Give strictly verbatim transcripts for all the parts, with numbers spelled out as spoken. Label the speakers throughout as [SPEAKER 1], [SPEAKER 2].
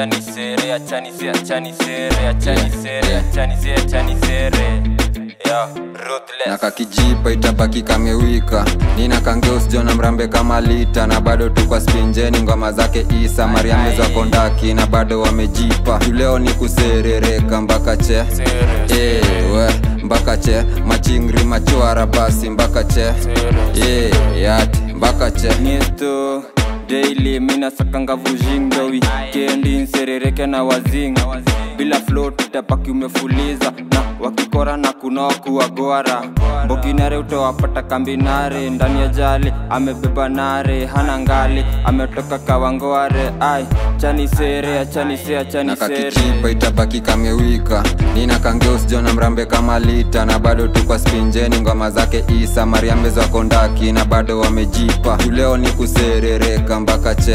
[SPEAKER 1] achani sere, achani sere, achani sere, achani sere, achani sere, achani sere. Yeah, ruthless.
[SPEAKER 2] Na kakijipa itabaki kamewika. Nina kangeus jona mrambe kama lita. Na bado tu kwa spinjeni ngoma zake Isa. Mariame za kondaki na bado wamejipa. Tuleo ni kuserereka mbaka che Eh we mbaka che. Machingri machuara basi mbaka che Eh yati mbaka che.
[SPEAKER 1] Nisto daily mina sakanga vujinga weekendi nserereke na wazinga. Bila flow tutapaki umefuliza. Na wakikora na kunoku wagwara. Mboginare utawapata kambinare. Ndani ya jali amebeba nare. Hana ngali ametoka kawangware. Ay chani sere, achani sere, achani sere.
[SPEAKER 2] Na kakijipa itabaki kamewika. Nina kangeus jona mrambe kama lita. Na bado tu kwa spinjeni ngoma zake Isa. Mariame za kondaki na bado wamejipa. Tuleo ni kuserereka mbaka che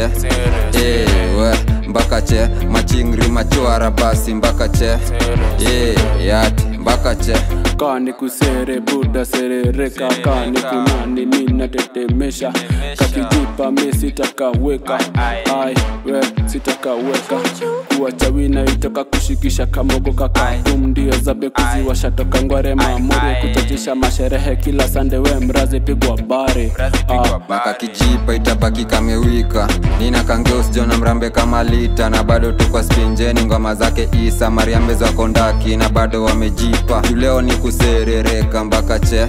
[SPEAKER 2] Eh we mbaka che. Machingri machuara basi mbaka che Eh yati mbaka che.
[SPEAKER 3] Kani kusere buda serereka. Kani kunani mina tetemesha. Kakijipa mi sitakaweka. Ay we sitakaweka. Kuwacha wina itoka kushikisha kamogo kaka. Boom ndio zabe kuziwasha toka ngware mamuri. Kuchachisha masherehe kila sande we mrazi pigwa bari.
[SPEAKER 2] Na kakijipa itabaki kamewika. Nina kangeus jona mrambe kama lita. Na bado tu kwa spinjeni ngoma zake Isa. Mariame za kondaki na bado wamejipa. Tuleo ni kuserereka mbaka che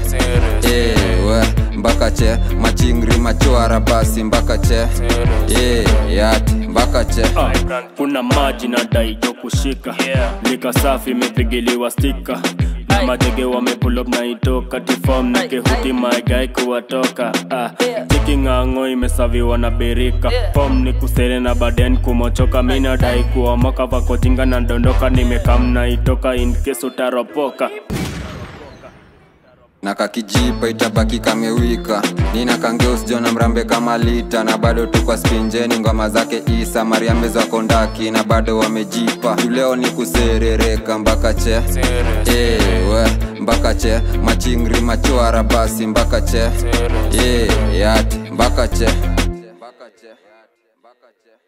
[SPEAKER 2] Eh we mbaka che. Machingri machuara basi mbaka che Eh yati mbaka che.
[SPEAKER 4] Kuna maji na daijo kushika. Lika safi mepigiliwa stika. Na majege wamepull up na itoka. Tifom na kehuti my guy kuwatoka. ah. Chiki ngango imesaviwa na birika. Pom ni kusere na baden kumochoka. Mina dai kuwa moka vako jinga na dondoka. Nimekam na itoka in case utaropoka.
[SPEAKER 2] Na kakijipa itabaki kamewika. Nina kangeus jona mrambe kama lita. Na bado tu kwa spinjeni ngoma zake Isa. Mariame za kondaki na bado wamejipa. Tuleo ni kuserereka mbaka che Eh we mbaka che. Machingri machuara basi mbaka che Eh yati mbaka che.